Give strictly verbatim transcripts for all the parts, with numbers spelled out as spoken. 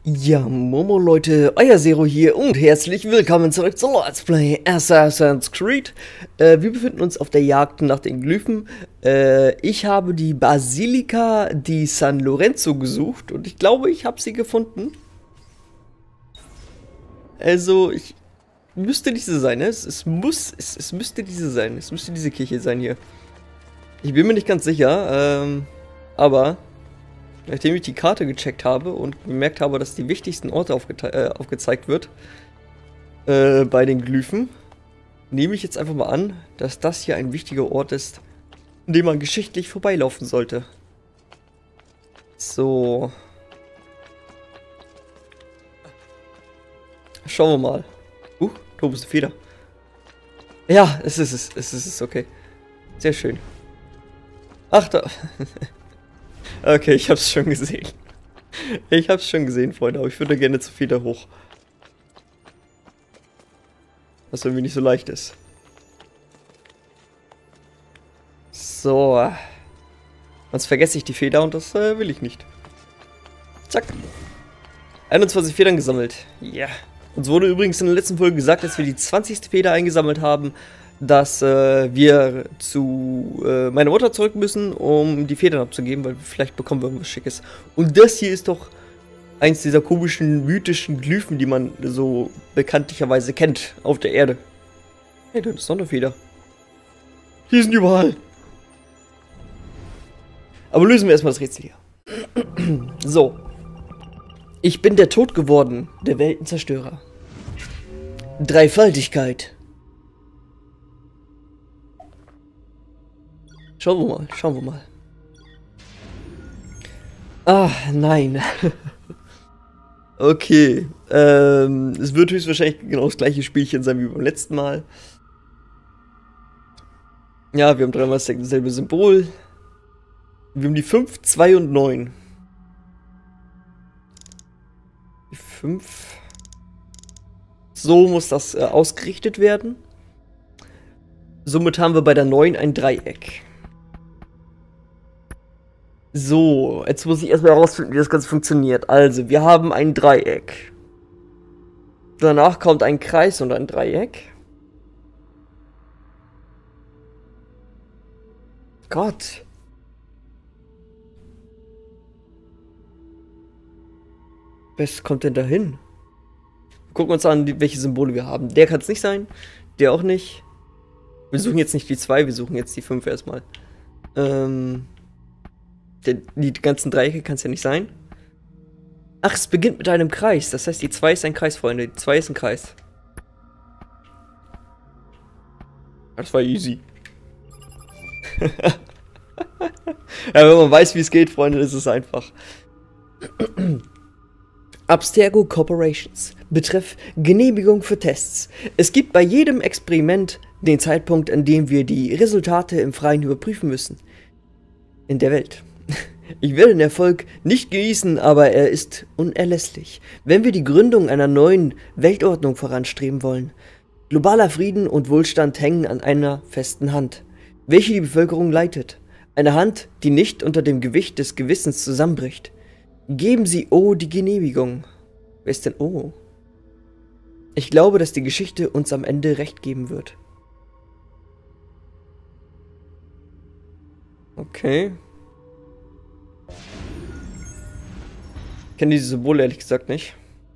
Ja, Momo Leute, euer Zero hier und herzlich willkommen zurück zu Let's Play Assassin's Creed. Äh, wir befinden uns auf der Jagd nach den Glyphen. Äh, ich habe die Basilica di San Lorenzo gesucht und ich glaube, ich habe sie gefunden. Also, ich müsste diese sein, ne? Es, es muss, es, es müsste diese sein. Es müsste diese Kirche sein hier. Ich bin mir nicht ganz sicher, ähm, aber nachdem ich die Karte gecheckt habe und gemerkt habe, dass die wichtigsten Orte äh, aufgezeigt wird äh, bei den Glyphen, nehme ich jetzt einfach mal an, dass das hier ein wichtiger Ort ist, an dem man geschichtlich vorbeilaufen sollte. So. Schauen wir mal. Uh, Tobi ist eine Feder. Ja, es ist es. Es ist es, okay. Sehr schön. Ach, da. Okay, ich hab's schon gesehen. Ich hab's schon gesehen, Freunde, aber ich würde gerne zu Feder hoch. Was irgendwie nicht so leicht ist. So. Sonst vergesse ich die Feder und das äh, will ich nicht. Zack. einundzwanzig Federn gesammelt. Ja. Yeah. Uns wurde übrigens in der letzten Folge gesagt, dass wir die zwanzigste Feder eingesammelt haben, dass äh, wir zu äh, meiner Mutter zurück müssen, um die Federn abzugeben, weil vielleicht bekommen wir irgendwas Schickes. Und das hier ist doch eins dieser komischen, mythischen Glyphen, die man so bekanntlicherweise kennt auf der Erde. Hey, da ist noch eine Feder. Die sind überall. Aber lösen wir erstmal das Rätsel hier. So. Ich bin der Tod geworden, der Weltenzerstörer. Dreifaltigkeit. Schauen wir mal, schauen wir mal. Ah, nein. Okay. Ähm, es wird höchstwahrscheinlich genau das gleiche Spielchen sein wie beim letzten Mal. Ja, wir haben dreimal dasselbe Symbol. Wir haben die fünf, zwei und neun. Die fünf. So muss das äh, ausgerichtet werden. Somit haben wir bei der neun ein Dreieck. So, jetzt muss ich erstmal herausfinden, wie das Ganze funktioniert. Also, wir haben ein Dreieck. Danach kommt ein Kreis und ein Dreieck. Gott. Was kommt denn da hin? Gucken wir uns an, welche Symbole wir haben. Der kann es nicht sein. Der auch nicht. Wir suchen jetzt nicht die zwei, wir suchen jetzt die fünf erstmal. Ähm... Die ganzen Dreiecke kann es ja nicht sein. Ach, es beginnt mit einem Kreis. Das heißt, die zwei ist ein Kreis, Freunde. Die zwei ist ein Kreis. Das war easy. Ja, wenn man weiß, wie es geht, Freunde, ist es einfach. Abstergo Corporations. Betreff Genehmigung für Tests. Es gibt bei jedem Experiment den Zeitpunkt, an dem wir die Resultate im Freien überprüfen müssen. In der Welt. Ich will den Erfolg nicht genießen, aber er ist unerlässlich, wenn wir die Gründung einer neuen Weltordnung voranstreben wollen. Globaler Frieden und Wohlstand hängen an einer festen Hand, welche die Bevölkerung leitet. Eine Hand, die nicht unter dem Gewicht des Gewissens zusammenbricht. Geben Sie O die Genehmigung. Wer ist denn O? Ich glaube, dass die Geschichte uns am Ende recht geben wird. Okay. Ich kenne diese Symbole ehrlich gesagt nicht.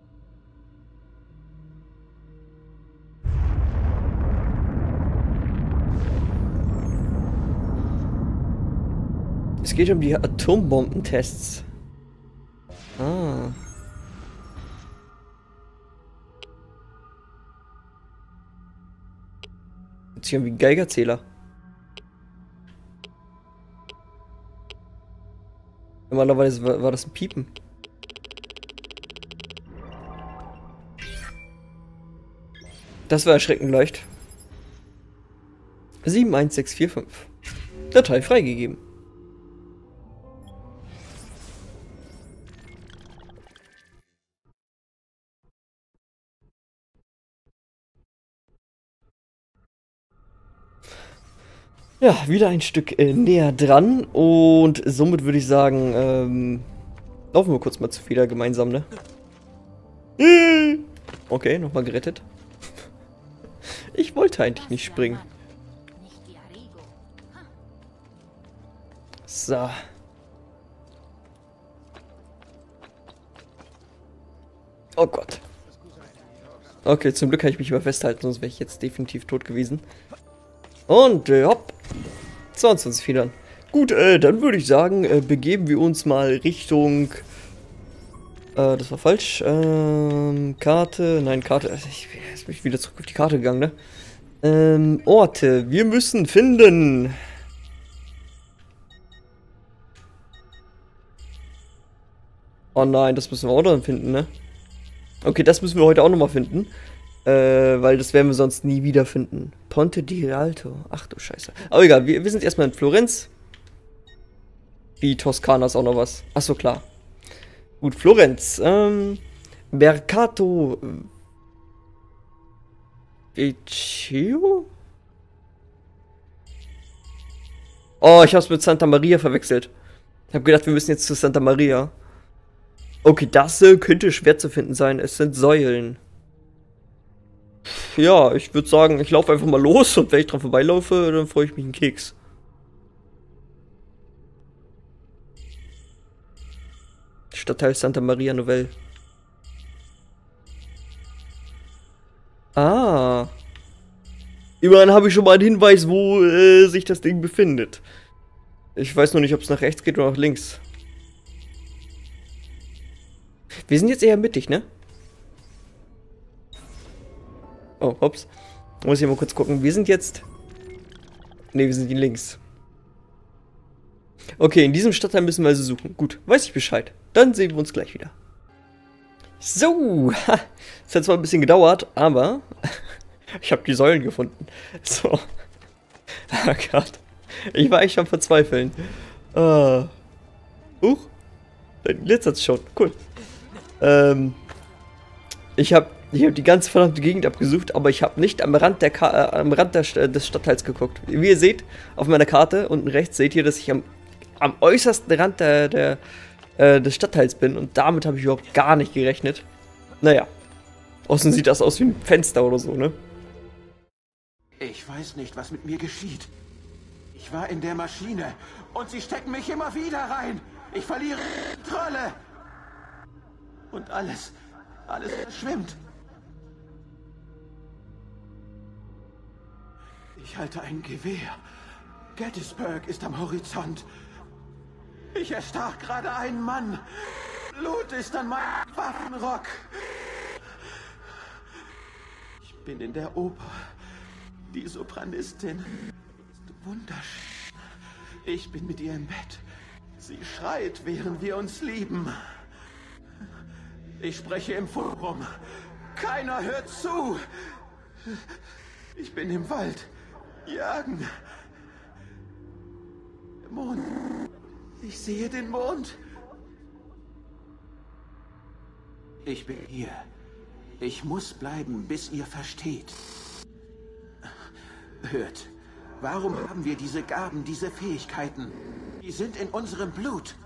Es geht um die Atombombentests. Ah. Hört sich an wie ein Geigerzähler. Normalerweise war, war das ein Piepen. Das war erschreckend leicht. sieben eins sechs vier fünf. Datei freigegeben. Ja, wieder ein Stück äh, näher dran und somit würde ich sagen, ähm, laufen wir kurz mal zu Feder gemeinsam, ne? Okay, nochmal gerettet. Ich wollte eigentlich nicht springen. So. Oh Gott. Okay, zum Glück kann ich mich mal festhalten, sonst wäre ich jetzt definitiv tot gewesen. Und, äh, hopp. zweiundzwanzig Federn. Gut, äh, dann würde ich sagen, äh, begeben wir uns mal Richtung... Äh, das war falsch. Ähm, Karte, nein, Karte. Ich, jetzt bin ich wieder zurück auf die Karte gegangen, ne? Ähm, Orte. Wir müssen finden. Oh nein, das müssen wir auch noch finden, ne? Okay, das müssen wir heute auch nochmal finden. Äh, weil das werden wir sonst nie wieder finden. Ponte di Rialto. Ach du Scheiße. Aber egal, wir, wir sind erstmal in Florenz. Wie Toskana ist auch noch was. Achso, klar. Gut, Florenz. Ähm, Mercato Vecchio? Oh, ich hab's mit Santa Maria verwechselt. Ich hab gedacht, wir müssen jetzt zu Santa Maria. Okay, das äh, könnte schwer zu finden sein. Es sind Säulen. Ja, ich würde sagen, ich laufe einfach mal los und wenn ich dran vorbeilaufe, dann freue ich mich einen Keks. Stadtteil Santa Maria Novelle. Ah. Immerhin habe ich schon mal einen Hinweis, wo äh, sich das Ding befindet. Ich weiß nur nicht, ob es nach rechts geht oder nach links. Wir sind jetzt eher mittig, ne? Oh, hops. Muss ich mal kurz gucken. Wir sind jetzt... Ne, wir sind hier links. Okay, in diesem Stadtteil müssen wir also suchen. Gut, weiß ich Bescheid. Dann sehen wir uns gleich wieder. So, ha, das hat zwar ein bisschen gedauert, aber ich habe die Säulen gefunden. So. Oh Gott. Ich war echt am Verzweifeln. Uh. Huch. Jetzt hat's schon. Cool. Ähm. Ich habe ich hab die ganze verdammte Gegend abgesucht, aber ich habe nicht am Rand, der Ka äh, am Rand der, des Stadtteils geguckt. Wie ihr seht, auf meiner Karte unten rechts seht ihr, dass ich am, am äußersten Rand der, der, äh, des Stadtteils bin. Und damit habe ich überhaupt gar nicht gerechnet. Naja. Außen sieht das aus wie ein Fenster oder so, ne? Ich weiß nicht, was mit mir geschieht. Ich war in der Maschine und sie stecken mich immer wieder rein. Ich verliere Kontrolle. Und alles, alles verschwimmt. Ich halte ein Gewehr. Gettysburg ist am Horizont. Ich erstach gerade einen Mann. Blut ist an meinem Waffenrock. Ich bin in der Oper. Die Sopranistin ist wunderschön. Ich bin mit ihr im Bett. Sie schreit, während wir uns lieben. Ich spreche im Forum. Keiner hört zu. Ich bin im Wald. Jagen. Mond. Ich sehe den Mond. Ich bin hier. Ich muss bleiben, bis ihr versteht. Hört, warum haben wir diese Gaben, diese Fähigkeiten? Die sind in unserem Blut.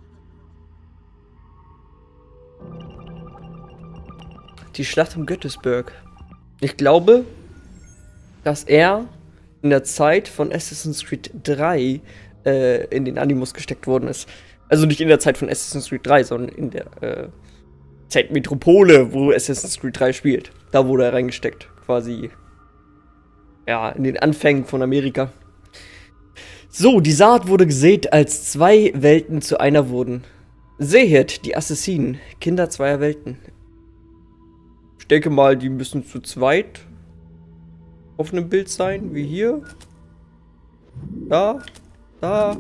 Die Schlacht um Gettysburg. Ich glaube, dass er in der Zeit von Assassin's Creed drei äh, in den Animus gesteckt worden ist. Also nicht in der Zeit von Assassin's Creed drei, sondern in der äh, Zeit Metropole, wo Assassin's Creed drei spielt. Da wurde er reingesteckt, quasi. Ja, in den Anfängen von Amerika. So, die Saat wurde gesät, als zwei Welten zu einer wurden. Sehet, die Assassinen, Kinder zweier Welten. Ich denke mal, die müssen zu zweit auf einem Bild sein, wie hier. Da, da.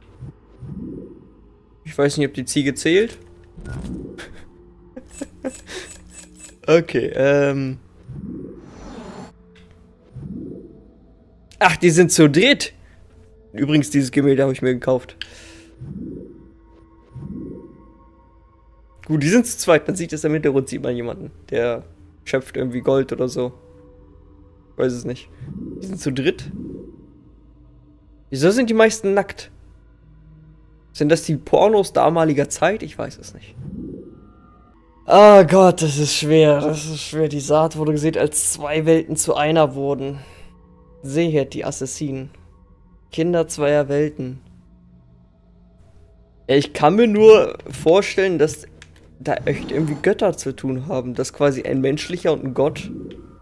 Ich weiß nicht, ob die Ziege zählt. Okay, ähm... Ach, die sind zu dritt. Übrigens, dieses Gemälde habe ich mir gekauft. Gut, die sind zu zweit. Man sieht es im Hintergrund, sieht man jemanden. Der schöpft irgendwie Gold oder so. Ich weiß es nicht. Die sind zu dritt. Wieso sind die meisten nackt? Sind das die Pornos damaliger Zeit? Ich weiß es nicht. Oh Gott, das ist schwer. Das ist schwer. Die Saat wurde gesehen, als zwei Welten zu einer wurden. Sehet die Assassinen. Kinder zweier Welten. Ja, ich kann mir nur vorstellen, dass da echt irgendwie Götter zu tun haben. Dass quasi ein menschlicher und ein Gott.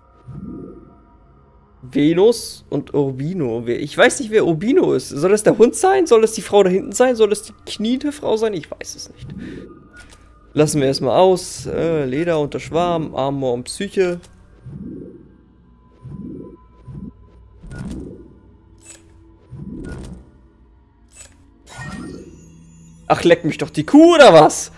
Venus und Urbino. Ich weiß nicht, wer Urbino ist. Soll das der Hund sein? Soll das die Frau da hinten sein? Soll das die kniende Frau sein? Ich weiß es nicht. Lassen wir erstmal aus. Äh, Leder unter Schwarm, Amor und Psyche. Ach, leck mich doch die Kuh, oder was?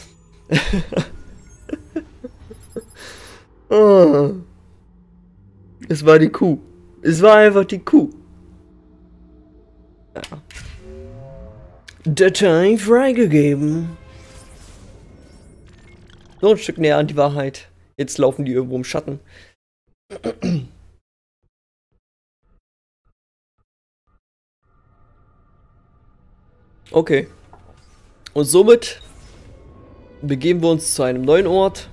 Oh. Es war die Kuh. Es war einfach die Kuh. Ja. Datei freigegeben. So ein Stück näher an die Wahrheit. Jetzt laufen die irgendwo im Schatten. Okay. Und somit begeben wir uns zu einem neuen Ort.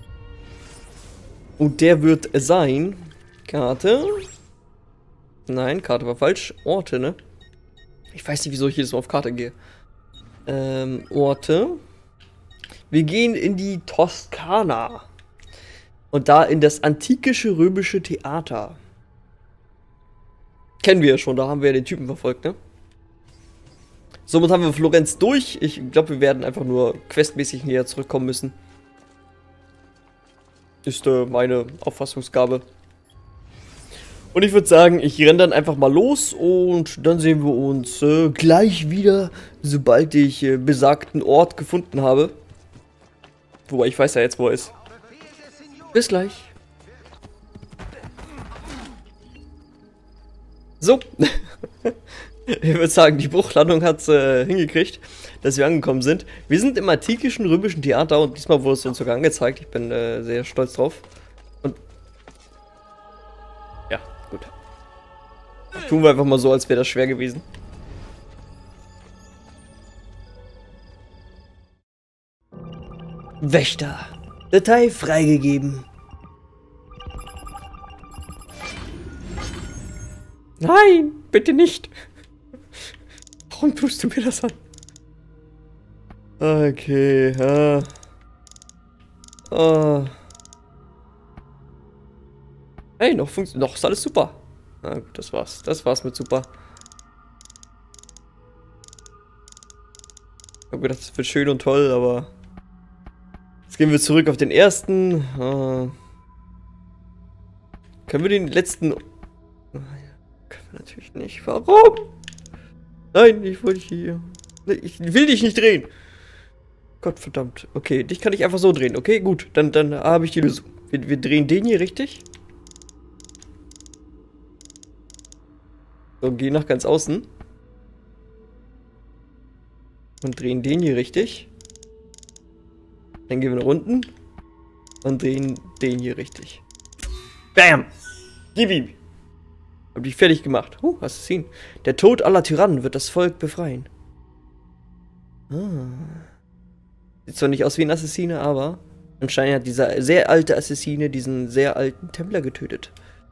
Und der wird sein... Karte. Nein, Karte war falsch. Orte, ne? Ich weiß nicht, wieso ich jedes Mal auf Karte gehe. Ähm, Orte. Wir gehen in die Toskana. Und da in das antikische römische Theater. Kennen wir ja schon, da haben wir ja den Typen verfolgt, ne? Somit haben wir Florenz durch. Ich glaube, wir werden einfach nur questmäßig näher zurückkommen müssen. Ist äh, meine Auffassungsgabe. Und ich würde sagen, ich renne dann einfach mal los und dann sehen wir uns äh, gleich wieder, sobald ich äh, besagten Ort gefunden habe. Wobei ich weiß ja jetzt, wo er ist. Bis gleich. So. Ich würde sagen, die Bruchlandung hat es äh, hingekriegt, dass wir angekommen sind. Wir sind im antikischen römischen Theater und diesmal wurde es uns sogar angezeigt. Ich bin äh, sehr stolz drauf. Und ja, gut. Tun wir einfach mal so, als wäre das schwer gewesen. Wächter. Datei freigegeben. Nein, bitte nicht. Warum tust du mir das an? Okay, ja. Oh. Hey, noch funktioniert. Noch ist alles super. Na gut, das war's. Das war's mit super. Ich hab gedacht, das wird schön und toll, aber. Jetzt gehen wir zurück auf den ersten. Uh. Können wir den letzten. Können wir natürlich nicht. Warum? Nein, ich wollte hier. Ich will dich nicht drehen. Gott verdammt. Okay, dich kann ich einfach so drehen. Okay, gut. Dann, dann habe ich die Lösung. Wir, wir drehen den hier richtig. So, gehen nach ganz außen. Und drehen den hier richtig. Dann gehen wir nach unten. Und drehen den hier richtig. Bam! Gib ihm! Hab dich fertig gemacht. Huh, Assassin. Der Tod aller Tyrannen wird das Volk befreien. Ah. Sieht zwar nicht aus wie ein Assassine, aber anscheinend hat dieser sehr alte Assassine diesen sehr alten Templer getötet.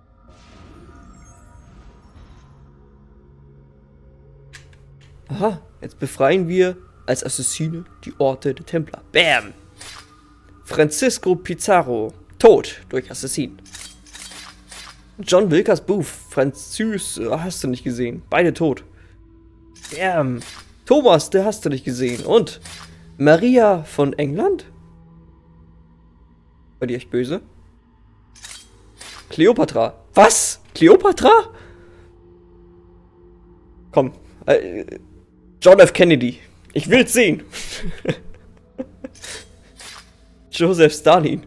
Aha, jetzt befreien wir als Assassine die Orte der Templer. Bam! Francisco Pizarro, tot durch Assassin. John Wilkes Booth, Französ, hast du nicht gesehen. Beide tot. Bam! Thomas, der hast du nicht gesehen. Und Maria von England? War die echt böse? Kleopatra. Was? Kleopatra? Komm. Äh, John F. Kennedy. Ich will's sehen. Joseph Stalin.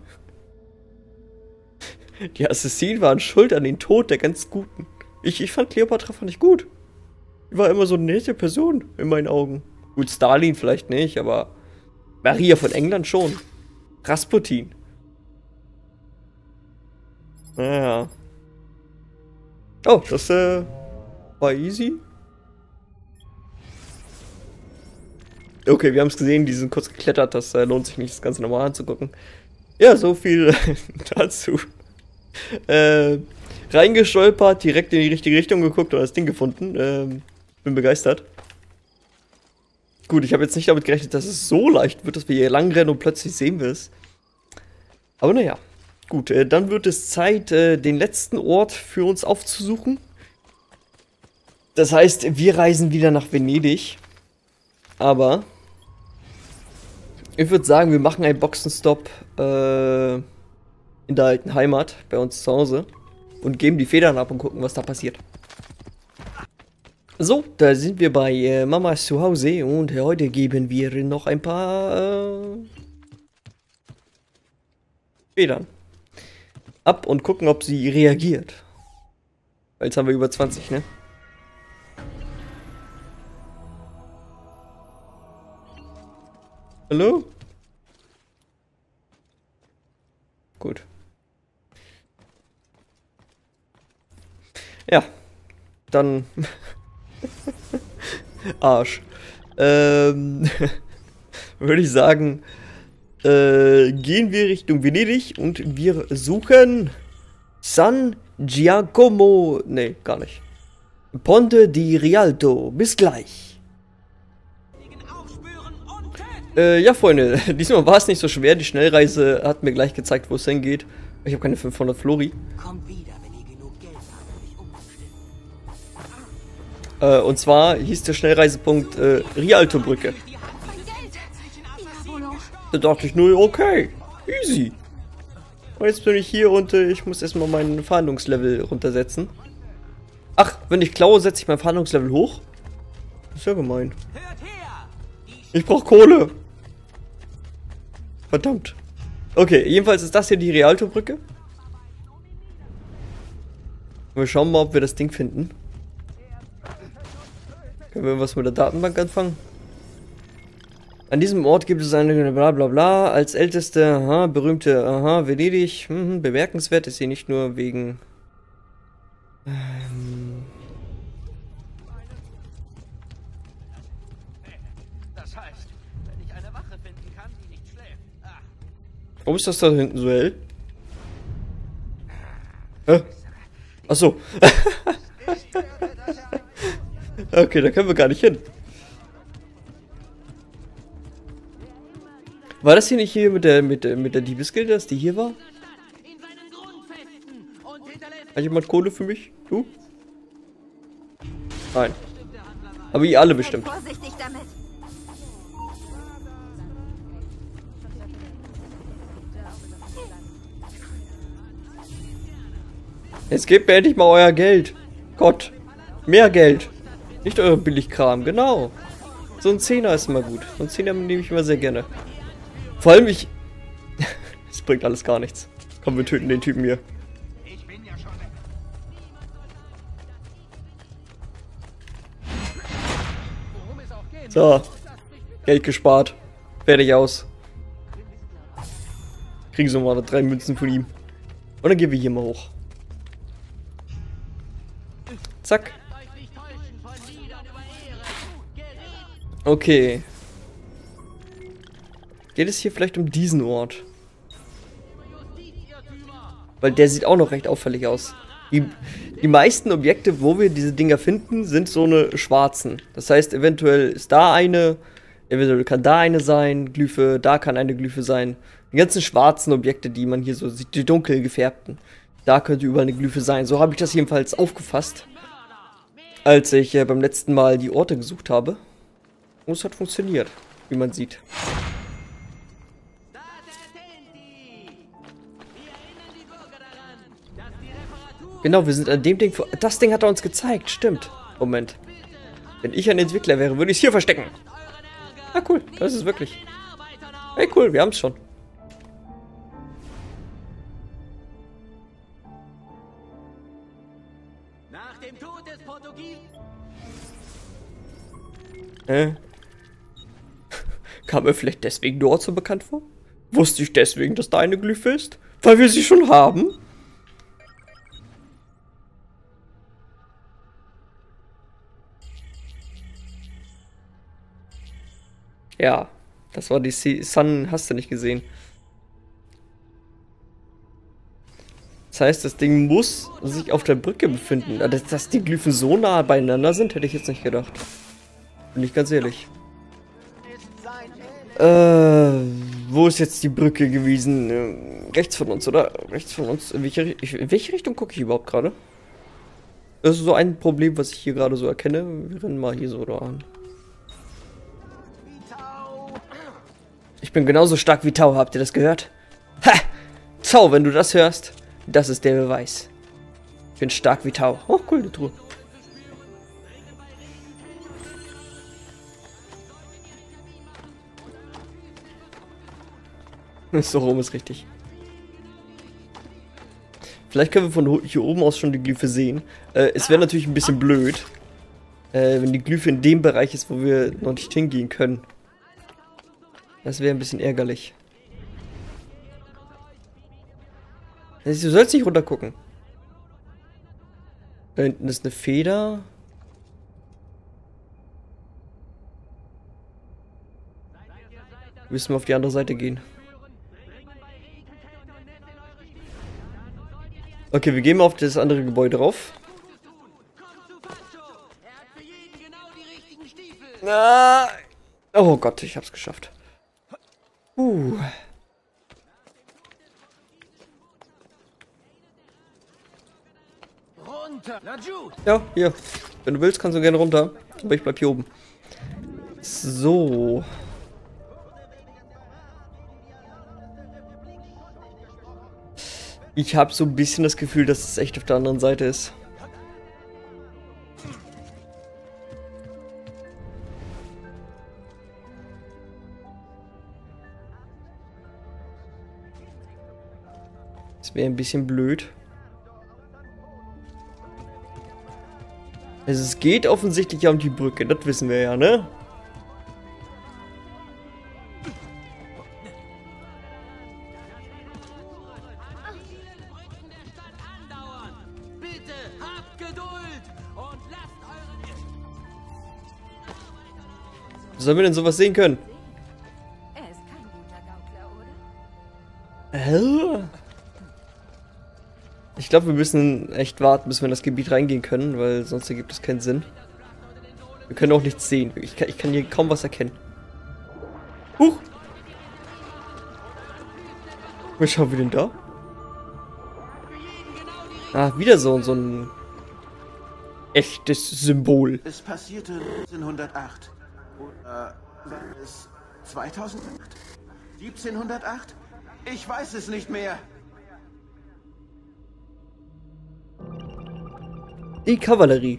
Die Assassinen waren schuld an den Tod der ganz Guten. Ich, ich fand Kleopatra fand ich gut. Die war immer so eine nette Person in meinen Augen. Gut, Stalin vielleicht nicht, aber Maria von England schon. Rasputin. Naja. Oh, das äh, war easy. Okay, wir haben es gesehen, die sind kurz geklettert, das äh, lohnt sich nicht, das Ganze nochmal anzugucken. Ja, so viel dazu. Äh, reingestolpert, direkt in die richtige Richtung geguckt und das Ding gefunden. Ähm, bin begeistert. Gut, ich habe jetzt nicht damit gerechnet, dass es so leicht wird, dass wir hier lang rennen und plötzlich sehen wir es. Aber naja, gut, äh, dann wird es Zeit, äh, den letzten Ort für uns aufzusuchen. Das heißt, wir reisen wieder nach Venedig. Aber ich würde sagen, wir machen einen Boxenstopp äh, in der alten Heimat, bei uns zu Hause. Und geben die Federn ab und gucken, was da passiert. So, da sind wir bei äh, Mamas Zuhause und heute geben wir noch ein paar äh, Federn ab und gucken, ob sie reagiert. Weil jetzt haben wir über zwanzig, ne? Hallo? Gut. Ja, dann Arsch. Ähm, würde ich sagen, äh, gehen wir Richtung Venedig und wir suchen San Giacomo. Nee, gar nicht. Ponte di Rialto. Bis gleich. Äh, ja, Freunde, diesmal war es nicht so schwer. Die Schnellreise hat mir gleich gezeigt, wo es hingeht. Ich habe keine fünfhundert Flori. Kommt wieder, wenn ihr genug Geld habt, um mich umzustimmen. Äh, und zwar hieß der Schnellreisepunkt äh, Rialto-Brücke. Da dachte ich nur, okay, easy. Und jetzt bin ich hier und äh, ich muss erstmal mein Verhandlungslevel runtersetzen. Ach, wenn ich klaue, setze ich mein Verhandlungslevel hoch? Ist ja gemein. Ich brauche Kohle. Verdammt. Okay, jedenfalls ist das hier die Rialto-Brücke. Wir schauen mal, ob wir das Ding finden. Können wir was mit der Datenbank anfangen? An diesem Ort gibt es eine bla bla bla. Als älteste, aha, berühmte, aha, Venedig. Mhm, bemerkenswert ist sie nicht nur wegen... Ähm, Das heißt, wenn ich eine Wache finden kann, die nicht schläft. Ah. warum ist das da hinten so hell? Hä? Achso. Okay, da können wir gar nicht hin. War das hier nicht hier mit der mit der mit der Diebesgilde, dass die hier war? Hat jemand Kohle für mich? Du? Nein. Aber ihr alle bestimmt. Vorsichtig damit. Jetzt gebt mir endlich mal euer Geld. Gott. Mehr Geld. Nicht euer Billigkram, genau. So ein Zehner ist immer gut. So ein Zehner nehme ich immer sehr gerne. Vor allem ich... Es bringt alles gar nichts. Komm, wir töten den Typen hier. Ich bin ja schon weg. Worum es auch geht. So. Geld gespart. Fertig aus. Kriegen so mal drei Münzen von ihm. Und dann gehen wir hier mal hoch. Zack. Okay. Geht es hier vielleicht um diesen Ort? Weil der sieht auch noch recht auffällig aus. Die, die meisten Objekte, wo wir diese Dinger finden, sind so eine schwarzen. Das heißt, eventuell ist da eine, eventuell kann da eine sein, Glyphe, da kann eine Glyphe sein. Die ganzen schwarzen Objekte, die man hier so sieht, die dunkel gefärbten. Da könnte überall eine Glyphe sein. So habe ich das jedenfalls aufgefasst, als ich äh, beim letzten Mal die Orte gesucht habe. Und es hat funktioniert, wie man sieht. Genau, wir sind an dem Ding... vor- Das Ding hat er uns gezeigt, stimmt. Moment. Wenn ich ein Entwickler wäre, würde ich es hier verstecken. Ah, cool, das ist es wirklich. Hey, cool, wir haben es schon. Nach dem Tod des Portugiesen. Äh. Kam mir vielleicht deswegen dort so bekannt vor? Wusste ich deswegen, dass da eine Glyphe ist? Weil wir sie schon haben? Ja, das war die Sun, hast du nicht gesehen. Das heißt, das Ding muss sich auf der Brücke befinden. Dass, dass die Glyphen so nah beieinander sind, hätte ich jetzt nicht gedacht. Bin ich ganz ehrlich. Äh, wo ist jetzt die Brücke gewesen? Äh, rechts von uns, oder? Rechts von uns. In welche, in welche Richtung gucke ich überhaupt gerade? Das ist so ein Problem, was ich hier gerade so erkenne. Wir rennen mal hier so da an. Ich bin genauso stark wie Tau, habt ihr das gehört? Ha! Tau, wenn du das hörst, das ist der Beweis. Ich bin stark wie Tau. Oh, cool, die Truhe. So rum ist richtig. Vielleicht können wir von hier oben aus schon die Glyphe sehen. Äh, es wäre natürlich ein bisschen blöd, äh, wenn die Glyphe in dem Bereich ist, wo wir noch nicht hingehen können. Das wäre ein bisschen ärgerlich. Du sollst nicht runter gucken. Da hinten ist eine Feder. Müssen wir auf die andere Seite gehen. Okay, wir gehen mal auf das andere Gebäude rauf. Ah, oh Gott, ich hab's geschafft. Uh. Ja, hier. Wenn du willst, kannst du gerne runter. Aber ich bleib hier oben. So. Ich habe so ein bisschen das Gefühl, dass es echt auf der anderen Seite ist. Das wäre ein bisschen blöd. Also es geht offensichtlich ja um die Brücke, das wissen wir ja, ne? Sollen wir denn sowas sehen können? Er ist kein guter Gaukler, oder? Hä? Ich glaube, wir müssen echt warten, bis wir in das Gebiet reingehen können, weil sonst ergibt es keinen Sinn. Wir können auch nichts sehen. Ich kann, ich kann hier kaum was erkennen. Huch! Was schauen wir denn da? Ah, wieder so, so ein echtes Symbol. Es passierte neunzehnhundertacht. Oder war es zweitausendacht? siebzehnhundertacht? Ich weiß es nicht mehr. Die Kavallerie.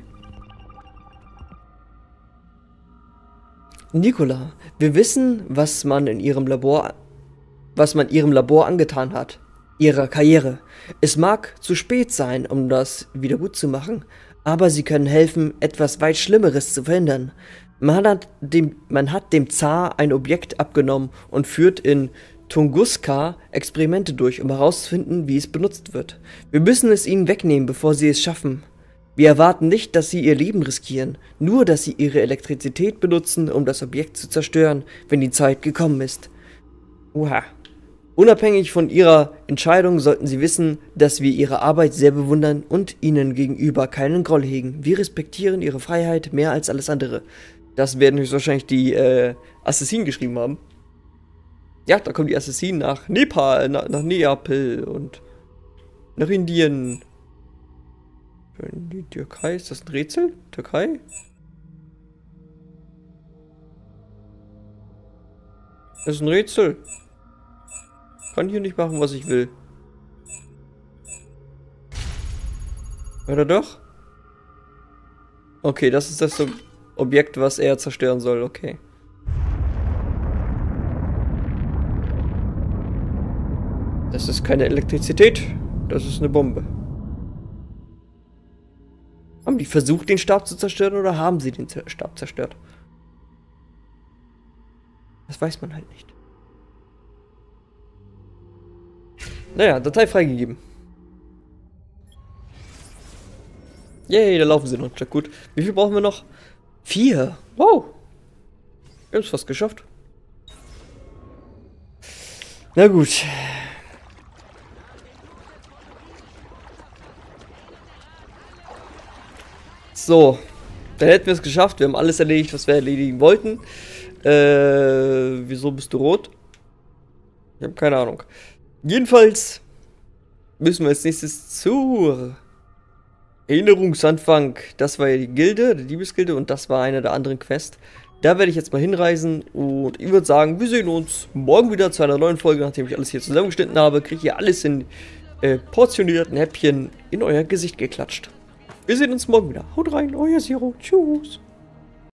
Nicola, wir wissen, was man in ihrem Labor, was man ihrem Labor angetan hat. Ihrer Karriere. Es mag zu spät sein, um das wieder gut zu machen, aber sie können helfen, etwas weit Schlimmeres zu verhindern. Man hat dem, man hat dem Zar ein Objekt abgenommen und führt in Tunguska Experimente durch, um herauszufinden, wie es benutzt wird. Wir müssen es ihnen wegnehmen, bevor sie es schaffen. Wir erwarten nicht, dass sie ihr Leben riskieren, nur dass sie ihre Elektrizität benutzen, um das Objekt zu zerstören, wenn die Zeit gekommen ist. Oha. Unabhängig von ihrer Entscheidung sollten sie wissen, dass wir ihre Arbeit sehr bewundern und ihnen gegenüber keinen Groll hegen. Wir respektieren ihre Freiheit mehr als alles andere. Das werden höchstwahrscheinlich die äh, Assassinen geschrieben haben. Ja, da kommen die Assassinen nach Nepal, nach, nach Neapel und nach Indien. Die Türkei, ist das ein Rätsel? Türkei? Das ist ein Rätsel. Ich kann hier nicht machen, was ich will. Oder doch? Okay, das ist das so Objekt, was er zerstören soll, okay. Das ist keine Elektrizität, das ist eine Bombe. Haben die versucht, den Stab zu zerstören, oder haben sie den Stab zerstört? Das weiß man halt nicht. Naja, Datei freigegeben. Yay, da laufen sie noch. Ja, gut. Wie viel brauchen wir noch? Vier. Wow. Wir haben es fast geschafft. Na gut. So. Dann hätten wir es geschafft. Wir haben alles erledigt, was wir erledigen wollten. Äh, wieso bist du rot? Ich habe keine Ahnung. Jedenfalls müssen wir als nächstes zur Erinnerungsanfang. Das war ja die Gilde, die Diebesgilde, und das war eine der anderen Quests. Da werde ich jetzt mal hinreisen und ich würde sagen, wir sehen uns morgen wieder zu einer neuen Folge. Nachdem ich alles hier zusammengeschnitten habe, kriegt ihr alles in äh, portionierten Häppchen in euer Gesicht geklatscht. Wir sehen uns morgen wieder. Haut rein, euer Zero. Tschüss.